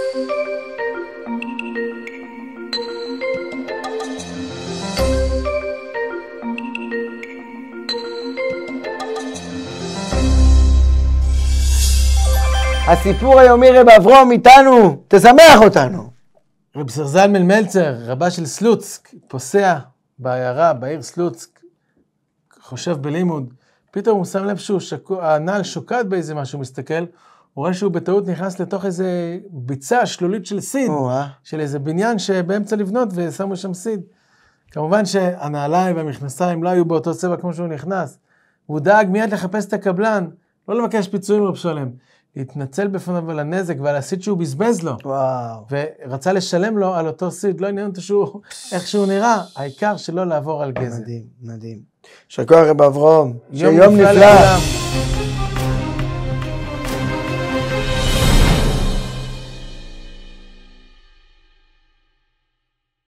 הסיפור היומי רב אברום איתנו, תשמח אותנו. רב זלמן מלצר, רבה של סלוצק, פוסע בעיירה, בעיר סלוצק, חושב בלימוד, פתאום הוא שם לב שהנעל שוקעת באיזה משהו, מסתכל, הוא רואה שהוא בטעות נכנס לתוך איזה ביצה שלולית של סיד, של איזה בניין שבאמצע לבנות ושמו שם סיד. כמובן שהנעליים והמכנסיים לא היו באותו צבע כמו שהוא נכנס, והוא דאג מיד לחפש את הקבלן, לא לבקש פיצויים רב שלם, להתנצל בפניו על הנזק ועל הסיד שהוא בזבז לו. וואו. ורצה לשלם לו על אותו סיד, לא עניין אותו איך שהוא נראה, העיקר שלא לעבור על גזל. מדהים, מדהים. שכוח רב אברום, שיום נפלא.